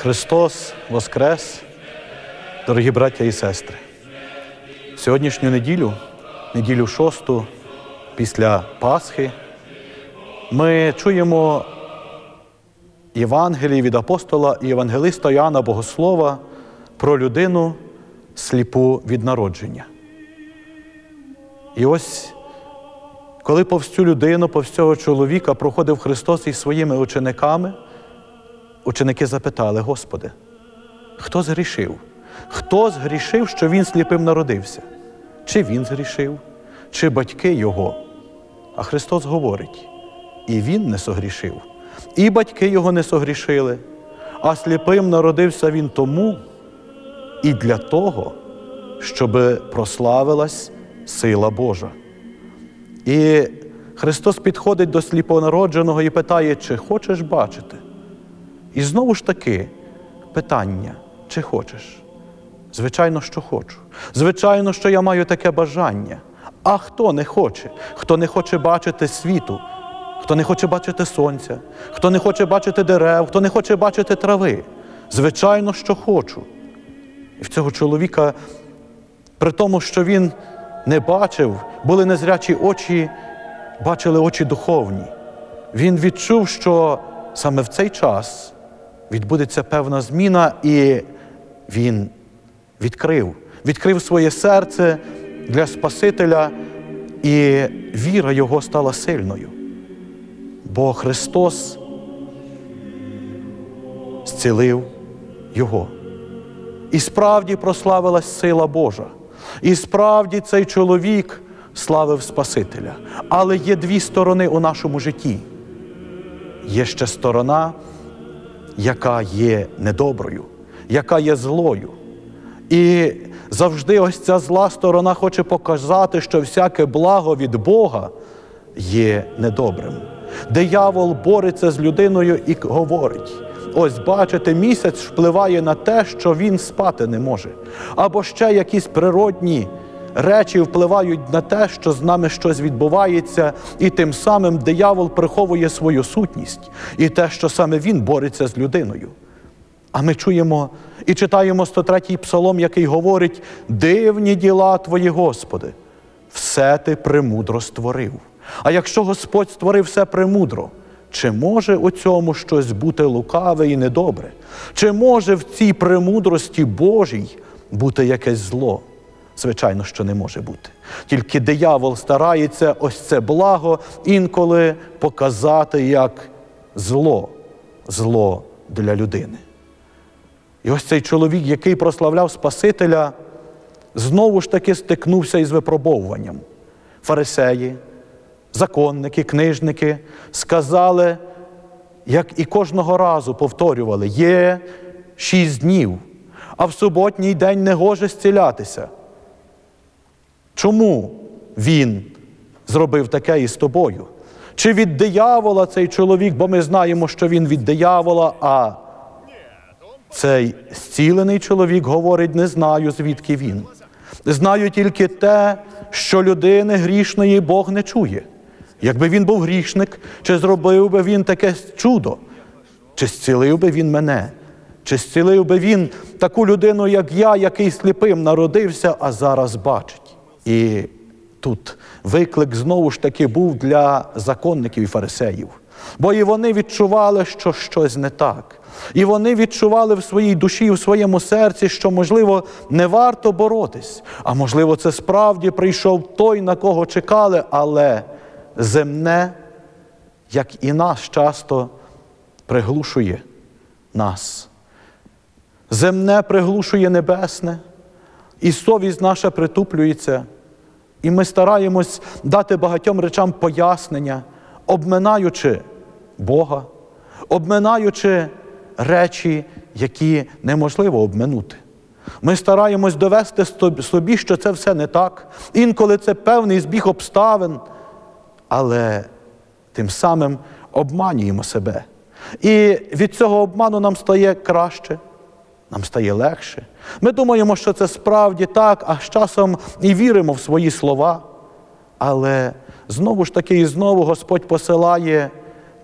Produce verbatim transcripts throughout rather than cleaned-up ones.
Христос воскрес, дорогі браття і сестри. Сьогоднішню неділю, неділю шосту, після Пасхи, ми чуємо Євангелії від апостола і євангелиста Іоанна Богослова про людину сліпу від народження. І ось, коли повз цю людину, повз цього чоловіка проходив Христос із своїми учениками, ученики запитали: Господи, хто згрішив? Хто згрішив, що він сліпим народився? Чи він згрішив, чи батьки його? А Христос говорить: і він не согрішив, і батьки його не согрішили, а сліпим народився він тому і для того, щоб прославилась сила Божа. І Христос підходить до сліпонародженого і питає: чи хочеш бачити? І знову ж таки питання: чи хочеш? Звичайно, що хочу. Звичайно, що я маю таке бажання. А хто не хоче? Хто не хоче бачити світу? Хто не хоче бачити сонця? Хто не хоче бачити дерев? Хто не хоче бачити трави? Звичайно, що хочу. І в цього чоловіка, при тому, що він не бачив, були незрячі очі, бачили очі духовні. Він відчув, що саме в цей час відбудеться певна зміна, і він відкрив, відкрив своє серце для Спасителя, і віра його стала сильною. Бо Христос зцілив його. І справді прославилась сила Божа. І справді цей чоловік славив Спасителя. Але є дві сторони у нашому житті. Є ще сторона, яка є недоброю, яка є злою. І завжди ось ця зла сторона хоче показати, що всяке благо від Бога є недобрим. Диявол бореться з людиною і говорить: ось бачите, місяць впливає на те, що він спати не може. Або ще якісь природні речі впливають на те, що з нами щось відбувається, і тим самим диявол приховує свою сутність і те, що саме він бореться з людиною. А ми чуємо і читаємо сто третій псалом, який говорить: «Дивні діла Твої, Господи, все Ти премудро створив». А якщо Господь створив все премудро, чи може у цьому щось бути лукаве і недобре? Чи може в цій премудрості Божій бути якесь зло? Звичайно, що не може бути. Тільки диявол старається ось це благо інколи показати як зло, зло для людини. І ось цей чоловік, який прославляв Спасителя, знову ж таки стикнувся із випробовуванням. Фарисеї, законники, книжники сказали, як і кожного разу повторювали: є шість днів, а в суботній день не гоже зцілятися. Чому він зробив таке із тобою? Чи від диявола цей чоловік, бо ми знаємо, що він від диявола, а цей зцілений чоловік говорить: не знаю, звідки він. Знаю тільки те, що людини грішної Бог не чує. Якби він був грішник, чи зробив би він таке чудо? Чи зцілив би він мене? Чи зцілив би він таку людину, як я, який сліпим народився, а зараз бачить? І тут виклик знову ж таки був для законників і фарисеїв. Бо і вони відчували, що щось не так. І вони відчували в своїй душі, в своєму серці, що, можливо, не варто боротись. А можливо, це справді прийшов той, на кого чекали, але земне, як і нас, часто приглушує нас. Земне приглушує небесне, і совість наша притуплюється. І ми стараємось дати багатьом речам пояснення, обминаючи Бога, обминаючи речі, які неможливо обминути. Ми стараємось довести собі, що це все не так. Інколи це певний збіг обставин, але тим самим обманюємо себе. І від цього обману нам стає краще, нам стає легше. Ми думаємо, що це справді так, а з часом і віримо в свої слова. Але знову ж таки і знову Господь посилає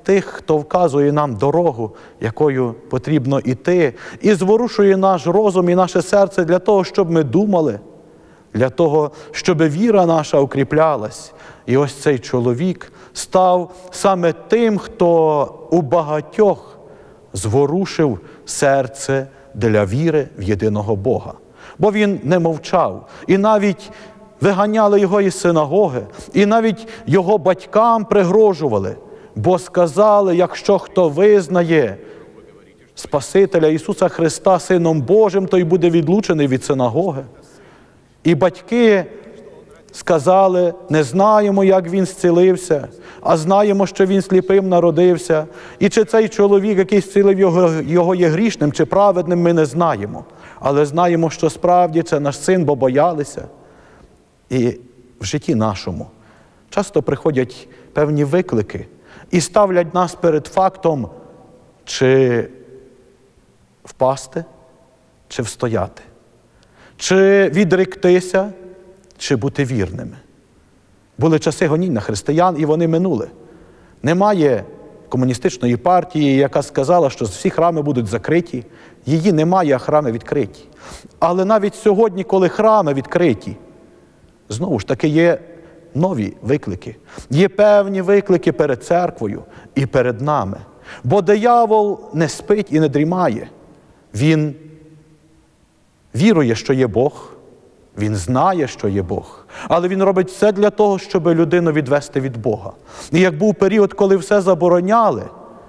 тих, хто вказує нам дорогу, якою потрібно йти, і зворушує наш розум і наше серце для того, щоб ми думали, для того, щоб віра наша укріплялась. І ось цей чоловік став саме тим, хто у багатьох зворушив серце для віри в єдиного Бога. Бо він не мовчав. І навіть виганяли його із синагоги, і навіть його батькам пригрожували, бо сказали, якщо хто визнає Спасителя Ісуса Христа Сином Божим, той буде відлучений від синагоги. І батьки сказали, не знаємо, як він зцілився, а знаємо, що він сліпим народився. І чи цей чоловік, який зцілив його, його є грішним, чи праведним, ми не знаємо. Але знаємо, що справді це наш син, бо боялися. І в житті нашому часто приходять певні виклики і ставлять нас перед фактом, чи впасти, чи встояти, чи відректися, чи бути вірними. Були часи гонінь на християн, і вони минули. Немає комуністичної партії, яка сказала, що всі храми будуть закриті. Її немає, а храми відкриті. Але навіть сьогодні, коли храми відкриті, знову ж таки є нові виклики. Є певні виклики перед церквою і перед нами. Бо диявол не спить і не дрімає. Він вірує, що є Бог, він знає, що є Бог, але він робить все для того, щоб людину відвести від Бога. І як був період, коли все забороняли,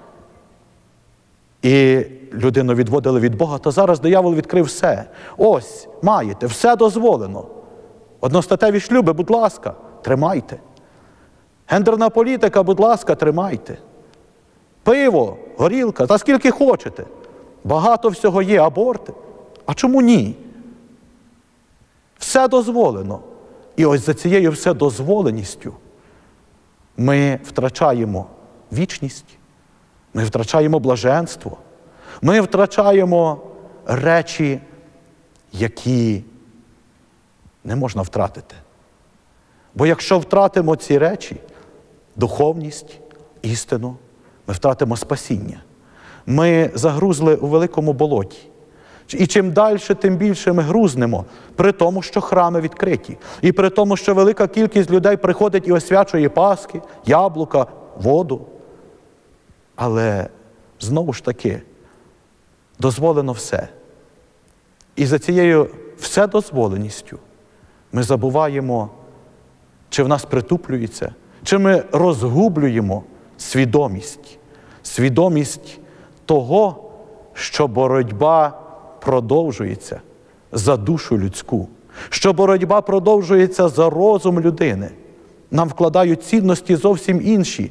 і людину відводили від Бога, то зараз диявол відкрив все. Ось, маєте, все дозволено. Одностатеві шлюби, будь ласка, тримайте. Гендерна політика, будь ласка, тримайте. Пиво, горілка, та скільки хочете. Багато всього є, аборти. А чому ні? Все дозволено. І ось за цією вседозволеністю ми втрачаємо вічність, ми втрачаємо блаженство, ми втрачаємо речі, які не можна втратити. Бо якщо втратимо ці речі, духовність, істину, ми втратимо спасіння. Ми загрузли у великому болоті. І чим далі, тим більше ми грузнемо, при тому, що храми відкриті. І при тому, що велика кількість людей приходить і освячує паски, яблука, воду. Але знову ж таки, дозволено все. І за цією вседозволеністю ми забуваємо, чи в нас притуплюється, чи ми розгублюємо свідомість. Свідомість того, що боротьба продовжується за душу людську, що боротьба продовжується за розум людини. Нам вкладають цінності зовсім інші,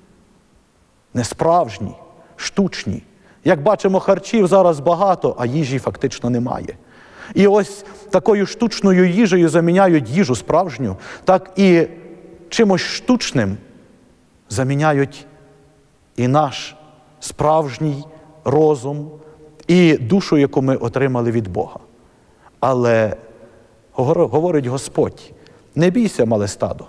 несправжні, штучні. Як бачимо, харчів зараз багато, а їжі фактично немає. І ось такою штучною їжею заміняють їжу справжню, так і чимось штучним заміняють і наш справжній розум, і душу, яку ми отримали від Бога. Але говорить Господь, не бійся, мале стадо,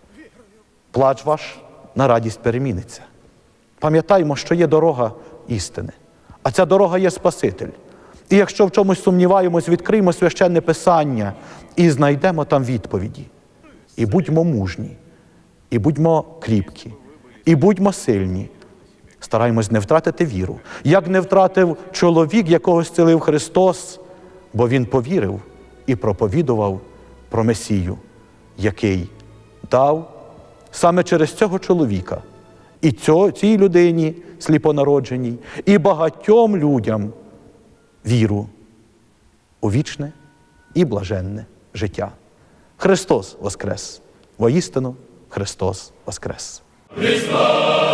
плач ваш на радість переміниться. Пам'ятаймо, що є дорога істини, а ця дорога є Спаситель. І якщо в чомусь сумніваємось, відкриємо Священне Писання і знайдемо там відповіді. І будьмо мужні, і будьмо кріпкі, і будьмо сильні. Стараємось не втратити віру. Як не втратив чоловік, якого зцілив Христос, бо він повірив і проповідував про Месію, який дав саме через цього чоловіка і цій людині сліпонародженій, і багатьом людям віру у вічне і блаженне життя. Христос воскрес! Воістину Христос воскрес! Христос!